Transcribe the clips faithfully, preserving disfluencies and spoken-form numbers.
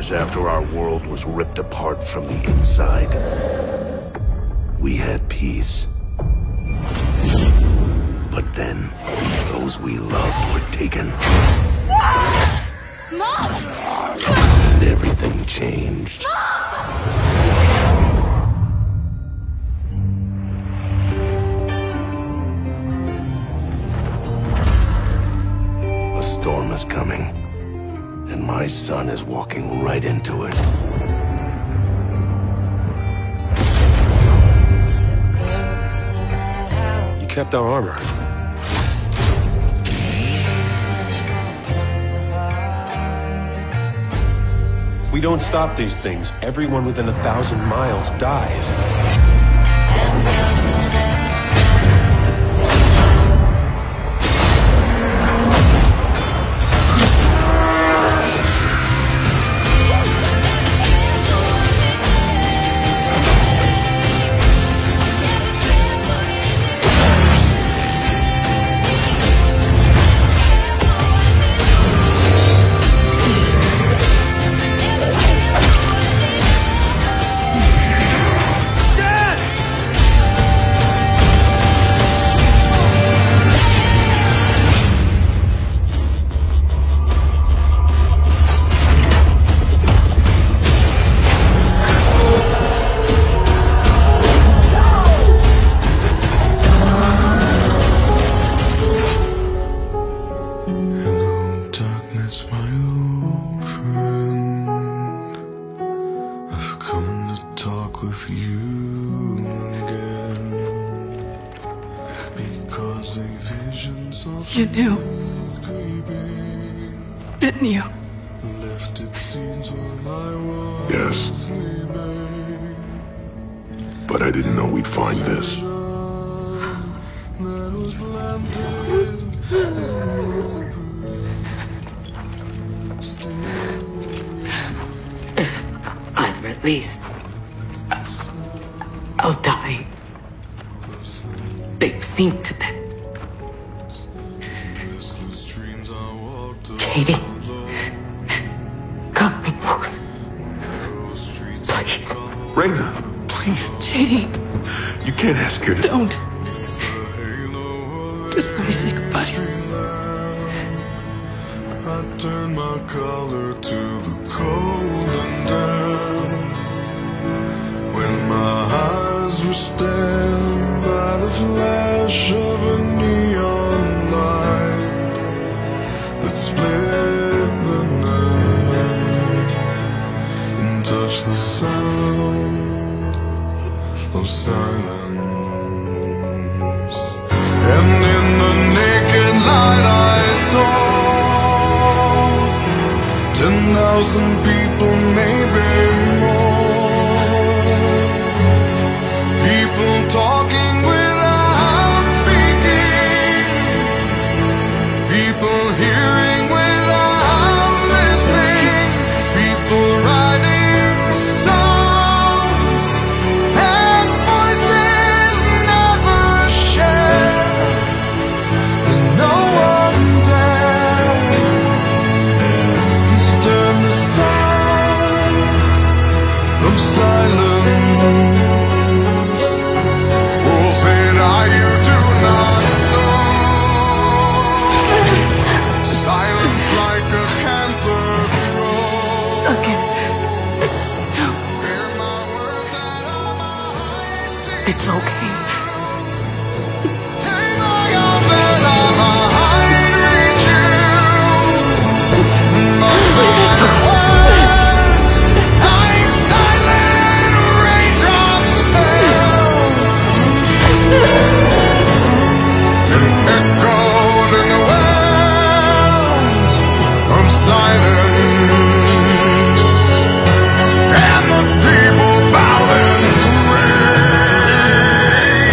years after our world was ripped apart from the inside, we had peace. But then, those we loved were taken. Mom! And everything changed. A storm is coming, and my son is walking right into it. You kept our armor. If we don't stop these things, everyone within a thousand miles dies. You knew, didn't you? Yes. But I didn't know we'd find this. If I'm released, I'll die. They've seen to that. Katie, come me close. Please. Raina, please. J D. You can't ask her to... Don't. Just let me say goodbye. I turn my collar to the cold and damp. When my eyes were stabbed by the flash of a neon light that split the night and touched the sound of silence. And in the naked light I saw ten thousand people, maybe more. People talking without speaking. People hearing without listening. People writing songs and voices never shared. And no one dared disturb the sound of silence. Fools said, "I you do not know." Silence like a cancer grows. Okay. No. Hear my words that are mighty. It's okay. Take my arms and I might reach you. But my words, like silent raindrops fell and echoed in the wells of silence. And the people bowed and prayed.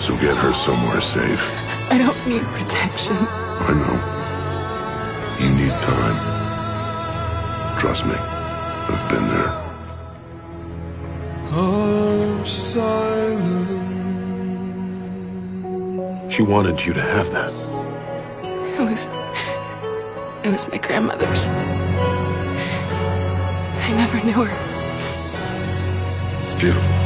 So get her somewhere safe. I don't need protection. I know. You need time. Trust me. I've been there. Of silence. She wanted you to have that. It was... It was my grandmother's. I never knew her. It's beautiful.